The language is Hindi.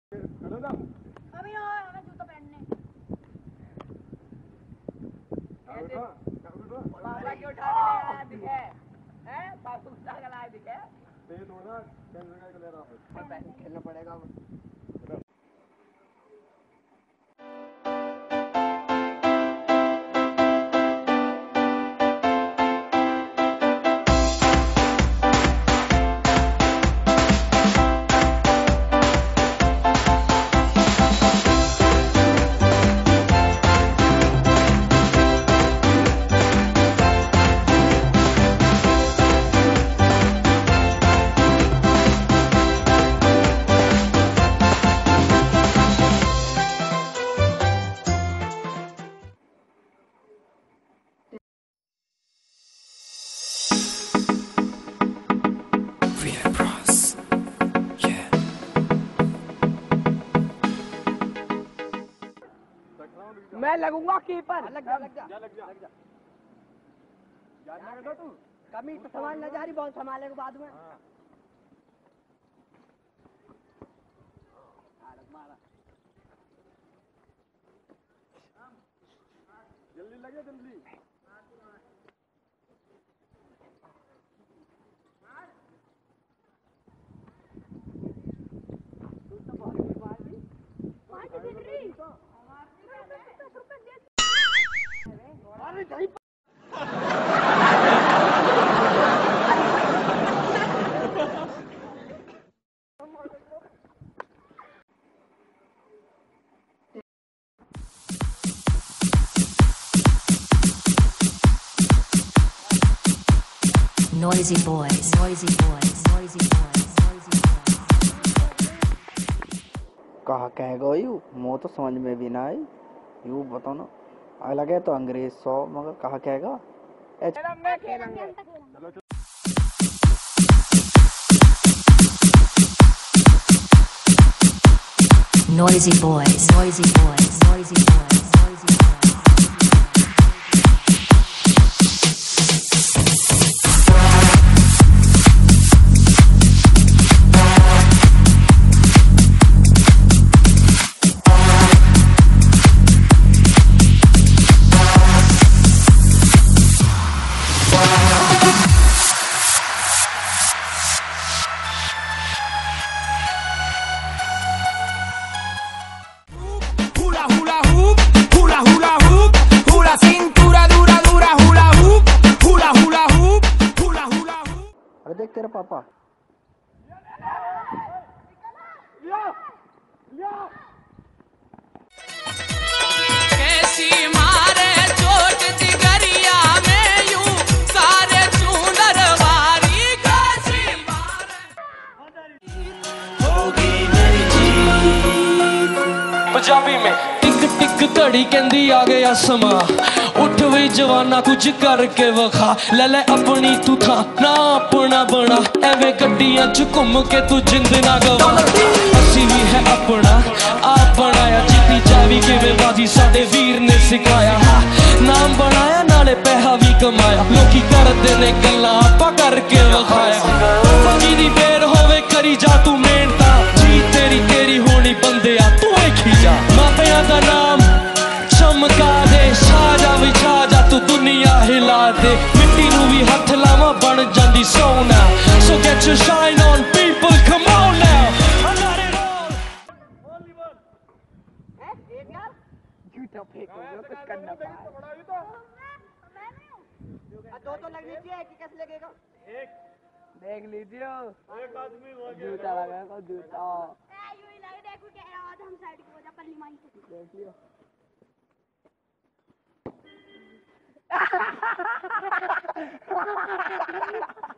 अभी हमें जूता पहनने बाबा क्यों उठा के ले आया दिखे हैं बाबू उठा के लाया दिखे तेज होना कैंसर का ले रहा है पहन खेलना पड़ेगा मैं लगूंगा कीपर लग जा जानना है तू कमी तो संभाल न जा रही बॉल संभालेगा बाद में जल्दी लगे जल्दी Noisy boys, noisy boys, noisy boys, noisy boys. कहा कहेगा यू मो तो समझ में भी ना आई यू बताओ ना अलग है तो अंग्रेज 100 मगर कहा कहेगा Noisy boys, noisy boys, noisy boys, noisy boys. अरे देख तेरा पापा कैसी मारे चोट जिगरिया में यूं सारे चूनर वारी कैसी होगी मेरी जीत पंजाबी में टिक टिक घड़ी कहंदी आ गया समा उठ वी जवाना कुछ करके वखा ले ले अपनी तू था ना अपना बना एवें गड्डियां च घूम के तू जिंद ना गवा असी भी है अपना आप बनाया जीती जावी किवें बाजी साडे वीर ने सिखाया नाम बनाया नाले पैसा भी कमाया लोकी करदे ने गल्लां आपां करके वखाया फकी दी बेर होवे करी जा तू मेहनता जी तेरी तेरी होनी बंदिया तू वेखी जा मापियां दा नाम चमका दे साजा विछा जा तू दुनिया हिला दे मिट्टी नू भी हथ लावा बन जांदी सोना so get your shine on people come on now I got it all only one एक यार जूता फेंकोगे कुछ करना पड़ेगा दो तो लगनी चाहिए कि कैसे लगेगा एक देख लीजिए एक आदमी जूता लगाएगा जूता यूं ही लगे देखो क्या आज हम साइड की वजह पल्ली मारी देख लियो Ha ha ha ha ha ha!